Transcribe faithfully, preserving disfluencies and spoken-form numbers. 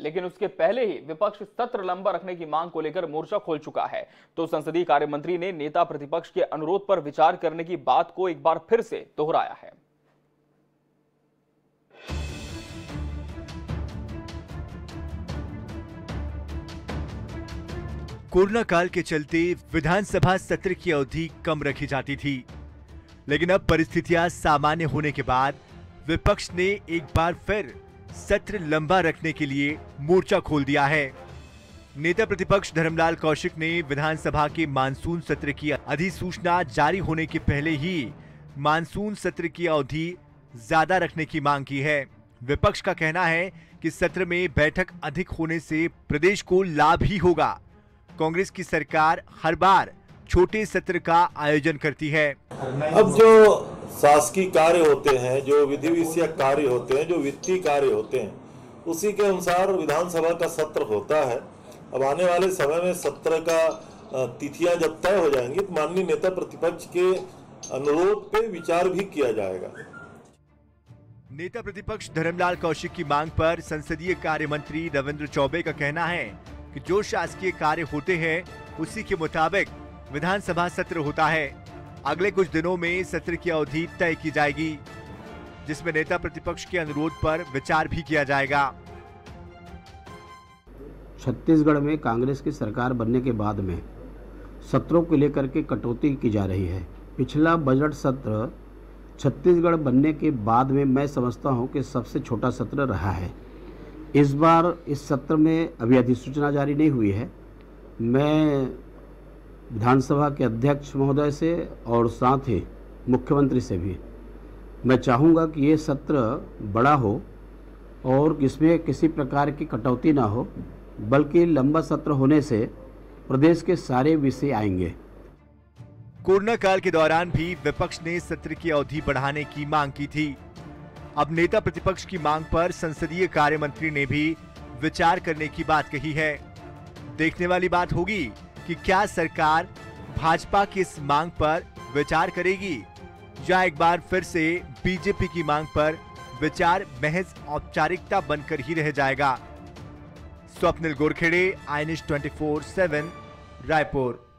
लेकिन उसके पहले ही विपक्ष सत्र लंबा रखने की मांग को लेकर मोर्चा खोल चुका है। तो संसदीय कार्य मंत्री ने नेता प्रतिपक्ष के अनुरोध पर विचार करने की बात को एक बार फिर से दोहराया है। कोरोना काल के चलते विधानसभा सत्र की अवधि कम रखी जाती थी, लेकिन अब परिस्थितियां सामान्य होने के बाद विपक्ष ने एक बार फिर सत्र लंबा रखने के लिए मोर्चा खोल दिया है। नेता प्रतिपक्ष धर्मलाल कौशिक ने विधानसभा के मानसून सत्र की अधिसूचना जारी होने के पहले ही मानसून सत्र की अवधि ज्यादा रखने की मांग की है। विपक्ष का कहना है कि सत्र में बैठक अधिक होने से प्रदेश को लाभ ही होगा। कांग्रेस की सरकार हर बार छोटे सत्र का आयोजन करती है। अब जो शासकीय कार्य होते हैं, जो विधि विषयक कार्य होते हैं, जो वित्तीय कार्य होते हैं, उसी के अनुसार विधानसभा का सत्र होता है। अब आने वाले समय में सत्र का तिथियां जब तय हो जाएंगी तो माननीय नेता प्रतिपक्ष के अनुरोध पे विचार भी किया जाएगा। नेता प्रतिपक्ष धर्मलाल कौशिक की मांग पर संसदीय कार्य मंत्री रविंद्र चौबे का कहना है कि जो शासकीय कार्य होते हैं उसी के मुताबिक विधानसभा सत्र होता है। अगले कुछ दिनों में सत्र की अवधि तय की जाएगी, जिसमें नेता प्रतिपक्ष के अनुरोध पर विचार भी किया जाएगा। छत्तीसगढ़ में कांग्रेस की सरकार बनने के बाद में सत्रों को लेकर के कटौती की जा रही है। पिछला बजट सत्र छत्तीसगढ़ बनने के बाद में मैं समझता हूं कि सबसे छोटा सत्र रहा है। इस बार इस सत्र में अभी अधिसूचना जारी नहीं हुई है। मैं विधानसभा के अध्यक्ष महोदय से और साथ ही मुख्यमंत्री से भी मैं चाहूँगा कि ये सत्र बड़ा हो और इसमें किसी प्रकार की कटौती ना हो, बल्कि लंबा सत्र होने से प्रदेश के सारे विषय आएंगे। कोरोना काल के दौरान भी विपक्ष ने सत्र की अवधि बढ़ाने की मांग की थी। अब नेता प्रतिपक्ष की मांग पर संसदीय कार्य मंत्री ने भी विचार करने की बात कही है। देखने वाली बात होगी कि क्या सरकार भाजपा की इस मांग पर विचार करेगी या एक बार फिर से बीजेपी की मांग पर विचार महज औपचारिकता बनकर ही रह जाएगा। Swapnil Gorkhede, I N H चौबीस सात, रायपुर।